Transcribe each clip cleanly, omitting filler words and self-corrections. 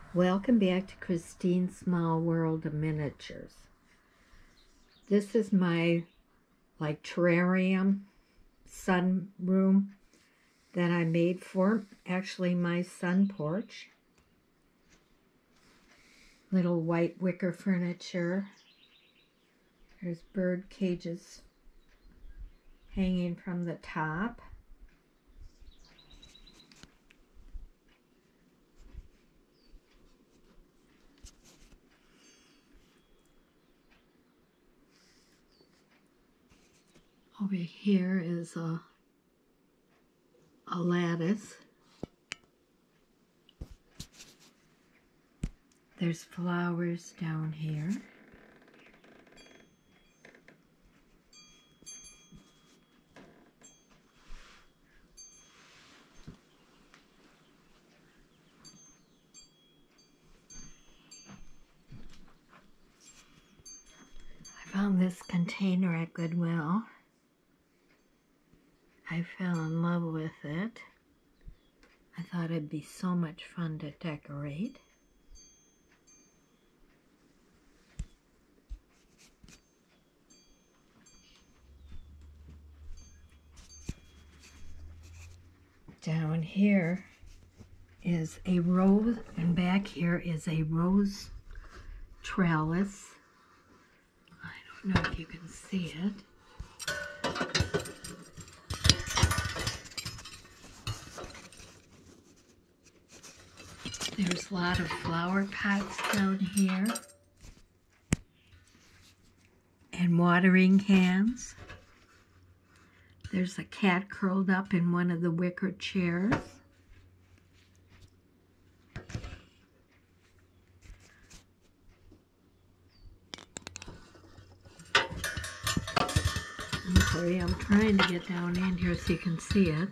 Welcome back to Christine's Small World of Miniatures. This is my terrarium sunroom that I made for actually my sun porch. Little white wicker furniture. There's bird cages hanging from the top. Over here is a lattice. There's flowers down here. I found this container at Goodwill. I fell in love with it. I thought it'd be so much fun to decorate. Down here is a rose, and back here is a rose trellis. I don't know if you can see it. There's a lot of flower pots down here and watering cans. There's a cat curled up in one of the wicker chairs. I'm sorry, I'm trying to get down in here so you can see it.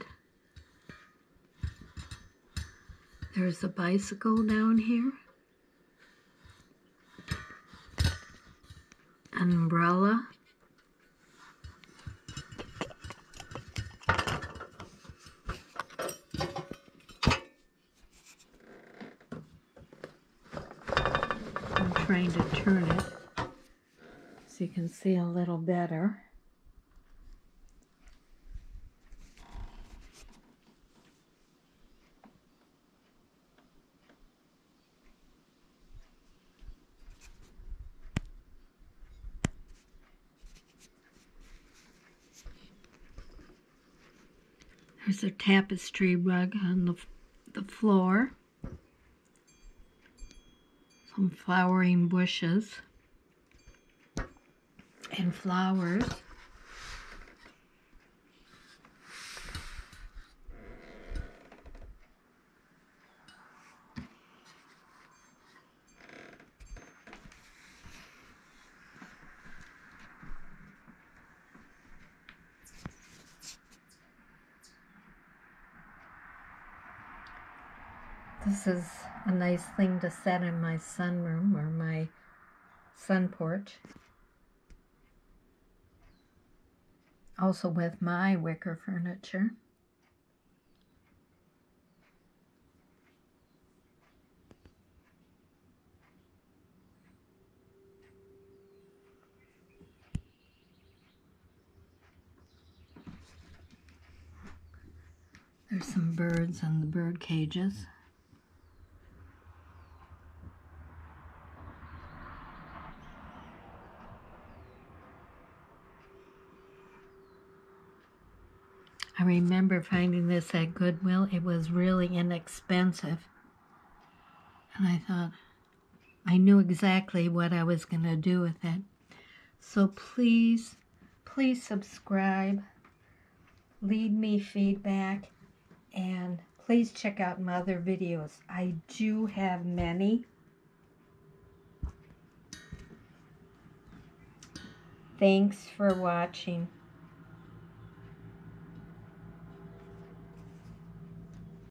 There's a bicycle down here. An umbrella. I'm trying to turn it so you can see a little better. There's a tapestry rug on the floor. Some flowering bushes and flowers. This is a nice thing to set in my sunroom or my sun porch. Also with my wicker furniture. There's some birds in the bird cages. I remember finding this at Goodwill. It was really inexpensive. And I thought, I knew exactly what I was going to do with it. So please, please subscribe, leave me feedback, and please check out my other videos. I do have many. Thanks for watching.